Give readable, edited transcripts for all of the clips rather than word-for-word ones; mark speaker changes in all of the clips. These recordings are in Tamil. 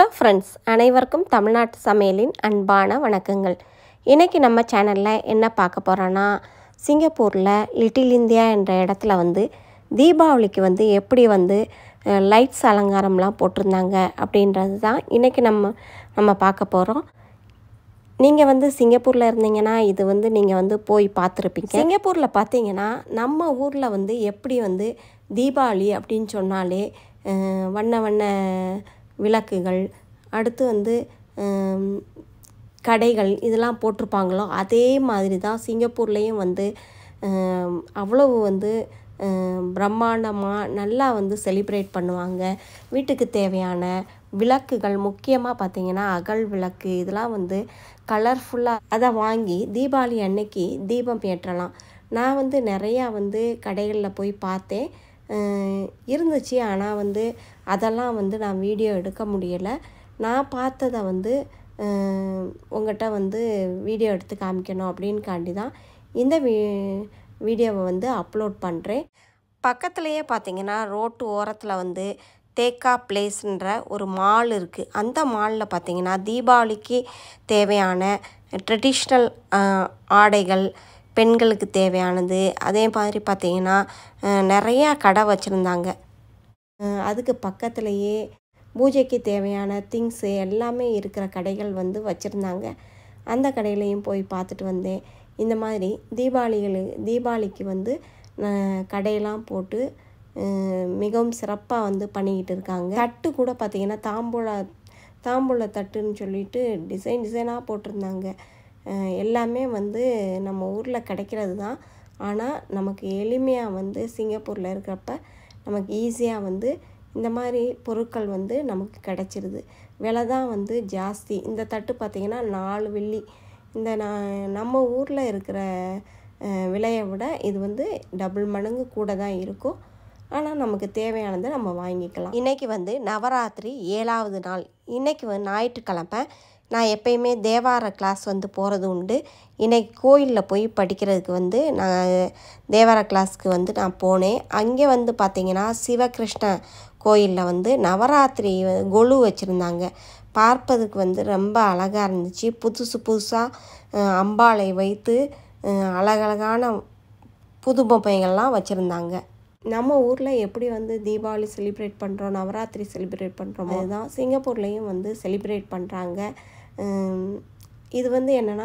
Speaker 1: ஹலோ ஃப்ரெண்ட்ஸ், அனைவருக்கும் தமிழ்நாட்டு சமையலின் அன்பான வணக்கங்கள். இன்றைக்கி நம்ம சேனலில் என்ன பார்க்க போகிறோன்னா, சிங்கப்பூரில் லிட்டில் இந்தியா என்ற இடத்துல தீபாவளிக்கு எப்படி லைட்ஸ் அலங்காரம்லாம் போட்டிருந்தாங்க அப்படின்றது தான் இன்றைக்கி நம்ம பார்க்க போகிறோம். நீங்கள் சிங்கப்பூரில் இருந்தீங்கன்னா இது நீங்கள் போய் பார்த்துருப்பீங்க. சிங்கப்பூரில் பார்த்தீங்கன்னா நம்ம ஊரில் எப்படி தீபாவளி அப்படின்னு சொன்னாலே வண்ண வண்ண விளக்குகள், அடுத்து கடைகள் இதெல்லாம் போட்டிருப்பாங்களோ அதே மாதிரி தான் சிங்கப்பூர்லேயும் அவ்வளவு பிரம்மாண்டமாக நல்லா செலிப்ரேட் பண்ணுவாங்க. வீட்டுக்கு தேவையான விளக்குகள், முக்கியமாக பார்த்திங்கன்னா அகல் விளக்கு, இதெல்லாம் கலர்ஃபுல்லாக அதை வாங்கி தீபாவளி அன்னைக்கு தீபம் ஏற்றலாம். நான் நிறையா கடைகளில் போய் பார்த்தேன், இருந்துச்சு. ஆனால் அதெல்லாம் நான் வீடியோ எடுக்க முடியலை. நான் பார்த்ததை உங்கள்கிட்ட வீடியோ எடுத்து காமிக்கணும் அப்படின்காண்டி தான் இந்த வீடியோவை அப்லோட் பண்ணுறேன். பக்கத்துலேயே பார்த்திங்கன்னா ரோட்டு ஓரத்தில் தேக்கா பிளேஸ்ன்ற ஒரு மால் இருக்குது. அந்த மாலில் பார்த்திங்கன்னா தீபாவளிக்கு தேவையான ட்ரெடிஷ்னல் ஆடைகள், பெண்களுக்கு தேவையானது, அதே மாதிரி பார்த்திங்கன்னா நிறையா கடை வச்சுருந்தாங்க. அதுக்கு பக்கத்துலேயே பூஜைக்கு தேவையான திங்ஸு எல்லாமே இருக்கிற கடைகள் வச்சுருந்தாங்க. அந்த கடையிலையும் போய் பார்த்துட்டு வந்தேன். இந்த மாதிரி தீபாவளிக்கு கடையெல்லாம் போட்டு மிகவும் சிறப்பாக பண்ணிக்கிட்டு இருக்காங்க. தட்டு கூட பார்த்திங்கன்னா தாம்பூல தட்டுன்னு சொல்லிட்டு டிசைனாக போட்டிருந்தாங்க. எல்லாமே நம்ம ஊரில் கிடைக்கிறது தான். ஆனால் நமக்கு எளிமையாக சிங்கப்பூரில் இருக்கிறப்ப நமக்கு ஈஸியாக இந்த மாதிரி பொருட்கள் நமக்கு கிடச்சிருது. விலை தான் ஜாஸ்தி. இந்த தட்டு பார்த்திங்கன்னா 4 வெள்ளி. இந்த நம்ம ஊரில் இருக்கிற விலையை விட இது டபுள் மடங்கு கூட தான் இருக்கும். ஆனால் நமக்கு தேவையானதை நம்ம வாங்கிக்கலாம். இன்றைக்கி நவராத்திரி 7வது நாள். இன்றைக்கி ஞாயிற்றுக்கிழமை. நான் எப்பயுமே தேவார கிளாஸ் போகிறது உண்டு. இன்றைக்கி கோயிலில் போய் படிக்கிறதுக்கு நான் தேவார கிளாஸ்க்கு நான் போனேன். அங்கே பார்த்திங்கன்னா சிவகிருஷ்ண கோயிலில் நவராத்திரி கொலு வச்சுருந்தாங்க. பார்ப்பதுக்கு ரொம்ப அழகாக இருந்துச்சு. புதுசாக அம்பாளை வைத்து அழகழகான புது பொம்மைகள்லாம் வச்சுருந்தாங்க. நம்ம ஊரில் எப்படி தீபாவளி செலிப்ரேட் பண்ணுறோம், நவராத்திரி செலிப்ரேட் பண்ணுறோம், அதுதான் சிங்கப்பூர்லேயும் செலிப்ரேட் பண்ணுறாங்க. இது என்னென்னா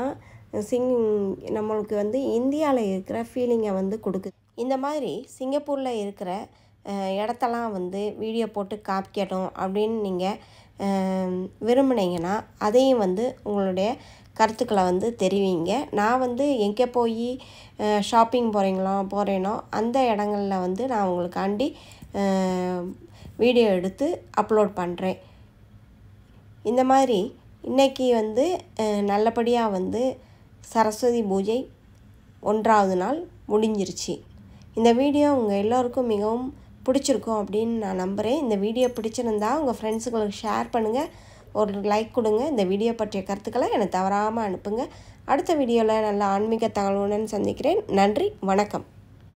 Speaker 1: நம்மளுக்கு இந்தியாவில் இருக்கிற ஃபீலிங்கை கொடுக்குது. இந்த மாதிரி சிங்கப்பூரில் இருக்கிற இடத்தெல்லாம் வீடியோ போட்டு காமிக்கணும் அப்படின்னு நீங்கள் விரும்புனீங்கன்னா அதையும் உங்களுடைய கருத்துக்களை தெரிவிங்க. நான் எங்கே போய் ஷாப்பிங் போகிறேனோ அந்த இடங்களில் நான் உங்களுக்காண்டி வீடியோ எடுத்து அப்லோட் பண்ணுறேன். இந்த மாதிரி இன்றைக்கி நல்லபடியாக சரஸ்வதி பூஜை 1வது நாள் முடிஞ்சிருச்சு. இந்த வீடியோ உங்கள் எல்லோருக்கும் மிகவும் பிடிச்சிருக்கும் அப்படின்னு நான் நம்புகிறேன். இந்த வீடியோ பிடிச்சிருந்தா உங்கள் ஃப்ரெண்ட்ஸுங்களுக்கு ஷேர் பண்ணுங்கள், ஒரு லைக் கொடுங்க. இந்த வீடியோ பற்றிய கருத்துக்களை எனக்கு தவறாமல் அனுப்புங்க. அடுத்த வீடியோவில் நல்ல ஆன்மீக தகவலுடன் சந்திக்கிறேன். நன்றி, வணக்கம்.